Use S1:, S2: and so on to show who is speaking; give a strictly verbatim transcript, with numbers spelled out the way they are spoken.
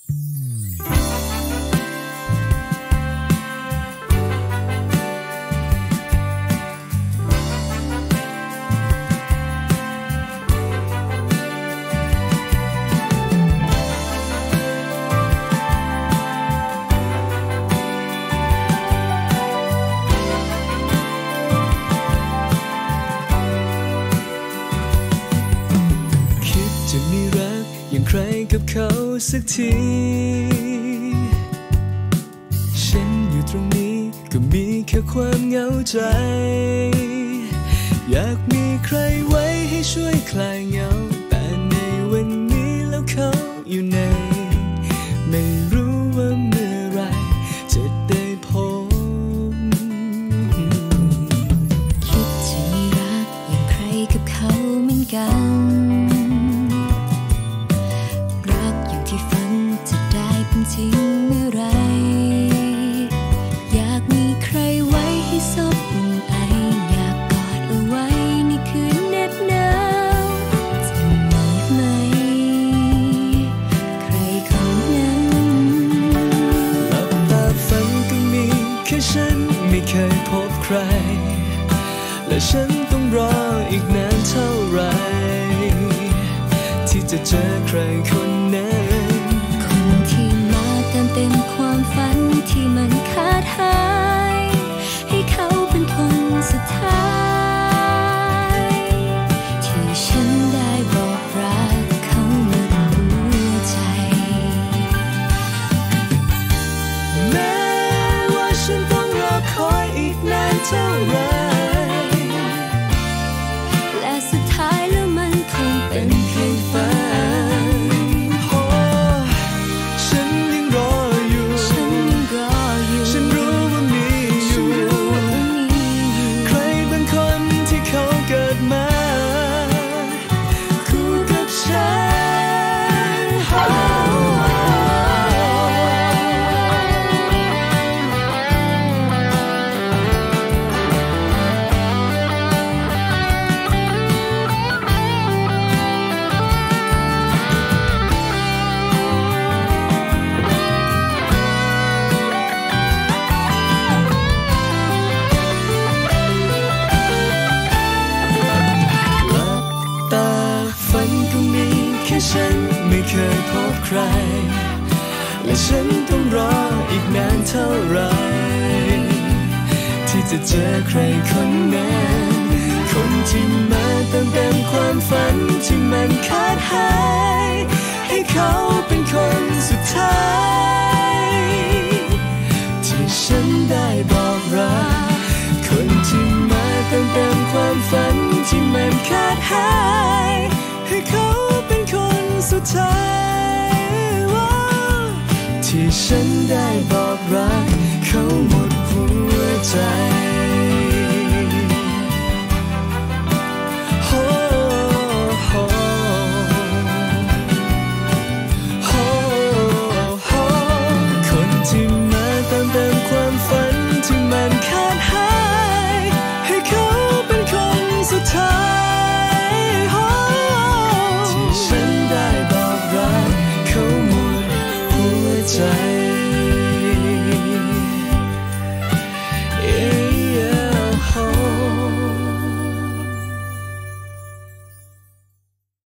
S1: อย่างใครกับเขาสักทีฉันอยู่ตรงนี้ก็มีแค่ความเหงาใจอยากมีใครไว้ให้ช่วยคลายเหงาแต่ในวันนี้แล้วเขาอยู่ไหนไม่รู้ว่าเมื่อไรจะได้พบ
S2: คิดจะมีรักอย่างใครกับเขาเหมือนกันจริงเมื่อไรอยากมีใครไว้ให้ซบอุ่นไออยากกอดเอาไว้ในคืนเหน็บหนาวจะมีไหมใครคนนั้น
S1: หลับตาฝันก็มีแค่ฉันไม่เคยพบใครและฉันต้องรออีกนานเท่าไรที่จะเจอใครคนนั้น
S2: เต็มความฝันที่มันขาดหายให้เขาเป็นคนสุดท้ายที่ฉันได้บอกรักเขาหมดหัวใจ
S1: แม้ว่าฉันต้องรอคอยอีกนานเท่าไร
S2: และสุดท้ายแล้วมันคงเป็นเพียงฝัน
S1: ฉันไม่เคยพบใครและฉันต้องรออีกนานเท่าไรที่จะเจอใครคนนั้นคนที่มาเติมเต็มความฝันที่มันขาดหายให้เขาเป็นคนสุดท้ายที่ฉันได้บอกรักคนที่มาเติมเต็มความฝันที่มันขาดหายให้เขาสุดท้ายที่ฉันได้บอกรักเขาหมดหัวใจโอ้โหโอ้โหคนที่มาเติมเต็มความฝันที่มันขาดหายให้เขาเป็นคนสุดท้ายที่ฉันได้บอกรักเขาหมดหัวใจ